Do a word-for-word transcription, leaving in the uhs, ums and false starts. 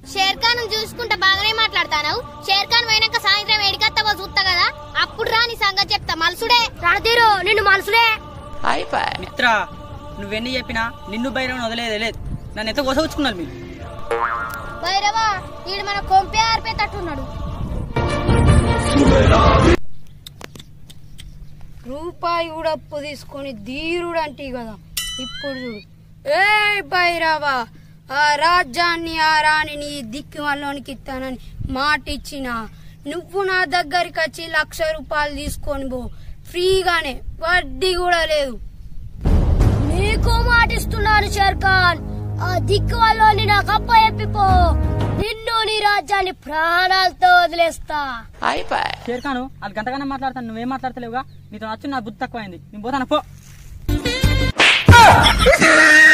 Share Khan చూసుకుంటా బాగానే మాట్లాడతాను. షేర్ ఖాన్ పోయినాక సాయంత్రం ఏడికత్తవో చూస్తా కదా, అప్పుడు రా నీ సంగతి చెప్తా. మలుసుడే రణతీరు నిన్ను మలుసుడే. మిత్ర నువ్వెన్ని చెప్పినా నిన్ను భైరవని వదిలేదే లేదు. నన్ను ఎంత కోసవుచ్చుకున్నాను మీరు. భైరవా ఈడు మన కొంపే ఆర్పేటట్టున్నాడు. రూపాయి కూడా అప్పు తీసుకొని ధీరుడు అంటే కదా. ఇప్పుడు చూడు, ఏ భైరవా ఆ రాజ్యాన్ని ఆ రాణిని దిక్కు వాళ్ళకి ఇస్తానని మాట ఇచ్చిన నువ్వు నా దగ్గరికి వచ్చి లక్ష రూపాయలు తీసుకొని పో ఫ్రీగానే, వడ్డీ కూడా లేదు. నీకు మాటిస్తున్నాను షేర్ ఖాన్, ఆ దిక్కు వాళ్ళని నాకు అప్ప చెప్పిపో, నిన్ను నీ రాజ్యాన్ని ప్రాణాలతో వదిలేస్తా. షేర్ ఖాన్ అది గంటగానే మాట్లాడతాను, నువ్వేం మాట్లాడతలేవుగా. నీతో నచ్చు నా బుద్ధి తక్కువైంది, నేను పోతాను పో.